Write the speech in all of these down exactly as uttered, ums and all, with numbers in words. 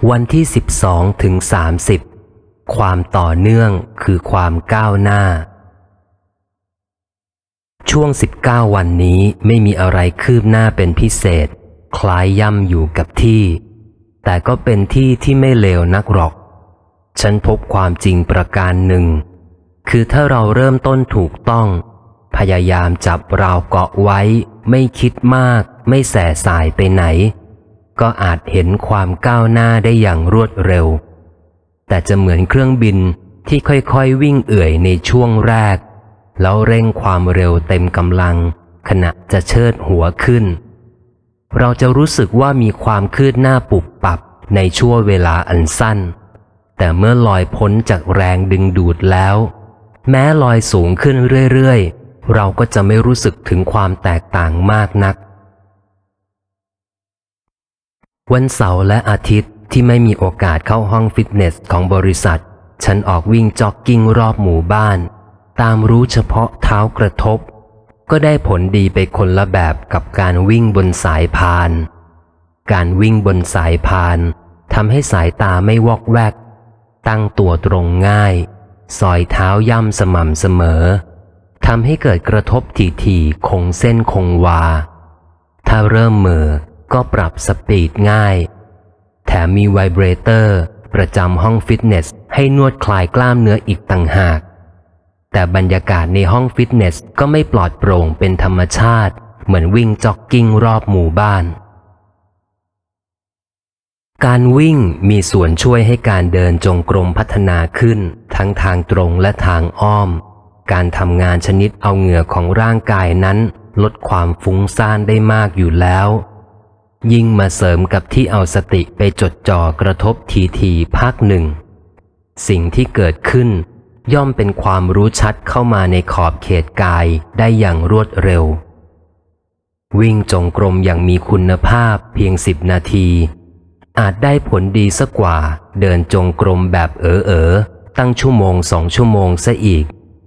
วันที่สิบสองถึงสามสิบความต่อเนื่องคือความก้าวหน้าช่วงสิบเก้าวันนี้ไม่มีอะไรคืบหน้าเป็นพิเศษคล้ายย่ำอยู่กับที่แต่ก็เป็นที่ที่ไม่เลวนักหรอกฉันพบความจริงประการหนึ่งคือถ้าเราเริ่มต้นถูกต้องพยายามจับราวเกาะไว้ไม่คิดมากไม่แส่สายไปไหนก็อาจเห็นความก้าวหน้าได้อย่างรวดเร็วแต่จะเหมือนเครื่องบินที่ค่อยๆวิ่งเอื่อยในช่วงแรกแล้วเร่งความเร็วเต็มกำลังขณะจะเชิดหัวขึ้นเราจะรู้สึกว่ามีความคืบหน้าปุบปับในช่วงเวลาอันสั้นแต่เมื่อลอยพ้นจากแรงดึงดูดแล้วแม้ลอยสูงขึ้นเรื่อยๆเราก็จะไม่รู้สึกถึงความแตกต่างมากนักวันเสาร์และอาทิตย์ที่ไม่มีโอกาสเข้าห้องฟิตเนสของบริษัทฉันออกวิ่งจ็อกกิ้งรอบหมู่บ้านตามรู้เฉพาะเท้ากระทบก็ได้ผลดีไปคนละแบบกับการวิ่งบนสายพานการวิ่งบนสายพานทำให้สายตาไม่วอกแวกตั้งตัวตรงง่ายสอยเท้าย่ำสม่ำเสมอทำให้เกิดกระทบถี่ๆคงเส้นคงวาถ้าเริ่มเมื่อก็ปรับสปีดง่ายแถมมีไวเบรเตอร์ประจำห้องฟิตเนสให้นวดคลายกล้ามเนื้ออีกต่างหากแต่บรรยากาศในห้องฟิตเนสก็ไม่ปลอดโปร่งเป็นธรรมชาติเหมือนวิ่งจ็อกกิ้งรอบหมู่บ้านการวิ่งมีส่วนช่วยให้การเดินจงกรมพัฒนาขึ้นทั้งทางตรงและทางอ้อมการทำงานชนิดเอาเหงื่อของร่างกายนั้นลดความฟุ้งซ่านได้มากอยู่แล้วยิ่งมาเสริมกับที่เอาสติไปจดจ่อกระทบทีๆพักหนึ่งสิ่งที่เกิดขึ้นย่อมเป็นความรู้ชัดเข้ามาในขอบเขตกายได้อย่างรวดเร็ววิ่งจงกรมอย่างมีคุณภาพเพียงสิบนาทีอาจได้ผลดีสักกว่าเดินจงกรมแบบเอ๋อเอ๋อตั้งชั่วโมงสองชั่วโมงซะอีก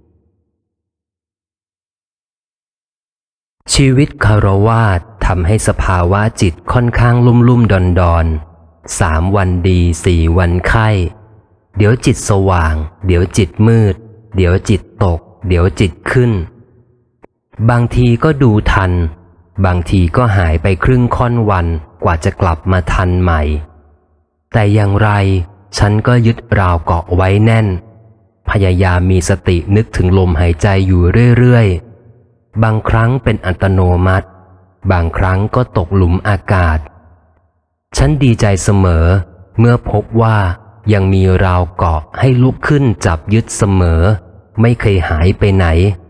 ชีวิตคฤหัสถ์ทำให้สภาวะจิตค่อนข้างลุ่มลุ่มดอนดอนสามวันดีสี่วันไข้เดี๋ยวจิตสว่างเดี๋ยวจิตมืดเดี๋ยวจิตตกเดี๋ยวจิตขึ้นบางทีก็ดูทันบางทีก็หายไปครึ่งค่อนวันกว่าจะกลับมาทันใหม่แต่อย่างไรฉันก็ยึดราวเกาะไว้แน่นพยายามมีสตินึกถึงลมหายใจอยู่เรื่อยๆบางครั้งเป็นอัตโนมัติบางครั้งก็ตกหลุมอากาศฉันดีใจเสมอเมื่อพบว่ายังมีราวเกาะให้ลุกขึ้นจับยึดเสมอไม่เคยหายไปไหน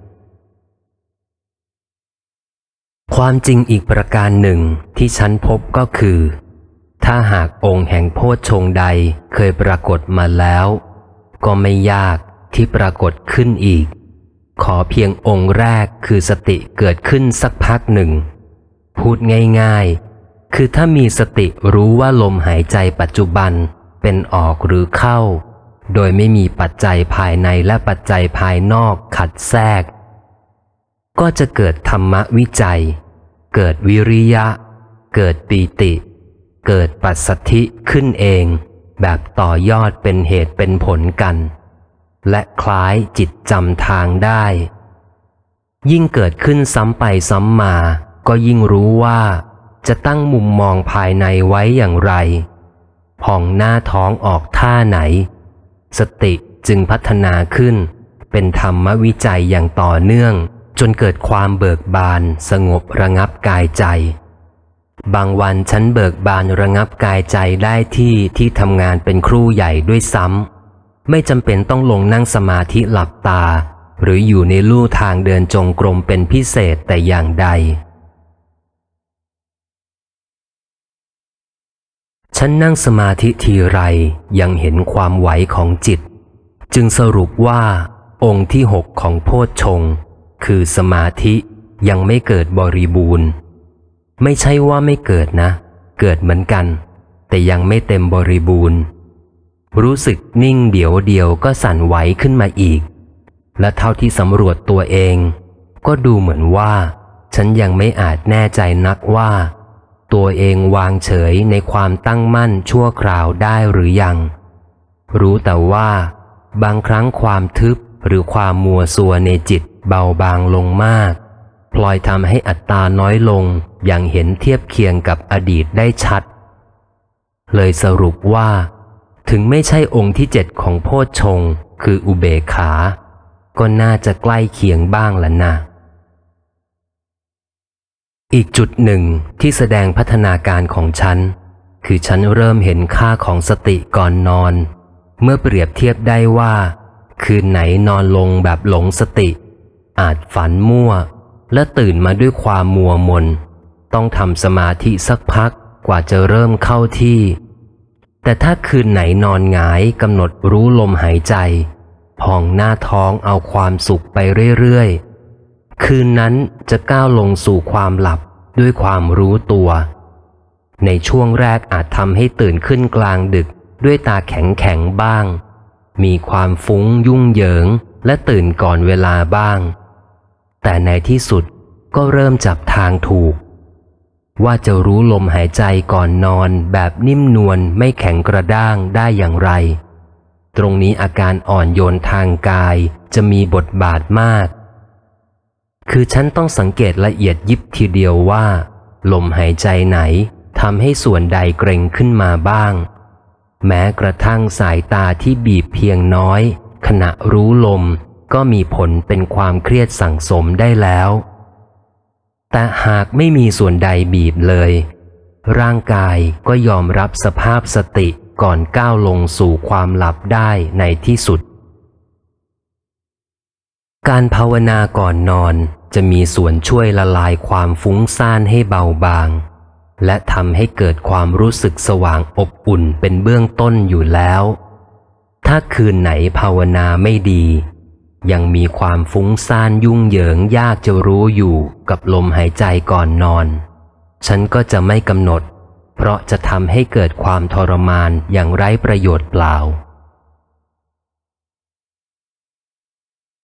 ความจริงอีกประการหนึ่งที่ฉันพบก็คือถ้าหากองค์แห่งโพชฌงค์ใดเคยปรากฏมาแล้วก็ไม่ยากที่ปรากฏขึ้นอีกขอเพียงองค์แรกคือสติเกิดขึ้นสักพักหนึ่งพูดง่ายๆคือถ้ามีสติรู้ว่าลมหายใจปัจจุบันเป็นออกหรือเข้าโดยไม่มีปัจจัยภายในและปัจจัยภายนอกขัดแทรกก็จะเกิดธรรมวิจัยเกิดวิริยะเกิดปีติเกิดปัสสัทธิขึ้นเองแบบต่อยอดเป็นเหตุเป็นผลกันและคล้ายจิตจำทางได้ยิ่งเกิดขึ้นซ้ำไปซ้ำมาก็ยิ่งรู้ว่าจะตั้งมุมมองภายในไว้อย่างไรผ่องหน้าท้องออกท่าไหนสติจึงพัฒนาขึ้นเป็นธรรมวิจัยอย่างต่อเนื่องจนเกิดความเบิกบานสงบระงับกายใจบางวันฉันเบิกบานระงับกายใจได้ที่ที่ทำงานเป็นครูใหญ่ด้วยซ้ำไม่จำเป็นต้องลงนั่งสมาธิหลับตาหรืออยู่ในลู่ทางเดินจงกรมเป็นพิเศษแต่อย่างใดฉันนั่งสมาธิทีไรยังเห็นความไหวของจิตจึงสรุปว่าองค์ที่หกของโพชฌงค์คือสมาธิยังไม่เกิดบริบูรณ์ไม่ใช่ว่าไม่เกิดนะเกิดเหมือนกันแต่ยังไม่เต็มบริบูรณ์รู้สึกนิ่งเดี๋ยวเดียวก็สั่นไหวขึ้นมาอีกและเท่าที่สำรวจตัวเองก็ดูเหมือนว่าฉันยังไม่อาจแน่ใจนักว่าตตัวเองวางเฉยในความตั้งมั่นชั่วคราวได้หรือยังรู้แต่ว่าบางครั้งความทึบหรือความมัวซัวในจิตเบาบางลงมากพลอยทำให้อัตตาน้อยลงอย่างเห็นเทียบเคียงกับอดีตได้ชัดเลยสรุปว่าถึงไม่ใช่องค์ที่เจ็ดของโพชฌงค์คืออุเบกขาก็น่าจะใกล้เคียงบ้างละนะอีกจุดหนึ่งที่แสดงพัฒนาการของฉันคือฉันเริ่มเห็นค่าของสติก่อนนอนเมื่อเปรียบเทียบได้ว่าคืนไหนนอนลงแบบหลงสติอาจฝันมั่วและตื่นมาด้วยความมัวมนต้องทำสมาธิสักพักกว่าจะเริ่มเข้าที่แต่ถ้าคืนไหนนอนหงายกำหนดรู้ลมหายใจพองหน้าท้องเอาความสุขไปเรื่อยๆคืนนั้นจะก้าวลงสู่ความหลับด้วยความรู้ตัวในช่วงแรกอาจทำให้ตื่นขึ้นกลางดึกด้วยตาแข็งๆบ้างมีความฟุ้งยุ่งเหยิงและตื่นก่อนเวลาบ้างแต่ในที่สุดก็เริ่มจับทางถูกว่าจะรู้ลมหายใจก่อนนอนแบบนิ่มนวลไม่แข็งกระด้างได้อย่างไรตรงนี้อาการอ่อนโยนทางกายจะมีบทบาทมากคือฉันต้องสังเกตละเอียดยิบทีเดียวว่าลมหายใจไหนทำให้ส่วนใดเกร็งขึ้นมาบ้างแม้กระทั่งสายตาที่บีบเพียงน้อยขณะรู้ลมก็มีผลเป็นความเครียดสั่งสมได้แล้วแต่หากไม่มีส่วนใดบีบเลยร่างกายก็ยอมรับสภาพสติก่อนก้าวลงสู่ความหลับได้ในที่สุดการภาวนาก่อนนอนจะมีส่วนช่วยละลายความฟุ้งซ่านให้เบาบางและทำให้เกิดความรู้สึกสว่างอบอุ่นเป็นเบื้องต้นอยู่แล้วถ้าคืนไหนภาวนาไม่ดียังมีความฟุ้งซ่านยุ่งเหยิงยากจะรู้อยู่กับลมหายใจก่อนนอนฉันก็จะไม่กำหนดเพราะจะทำให้เกิดความทรมานอย่างไร้ประโยชน์เปล่า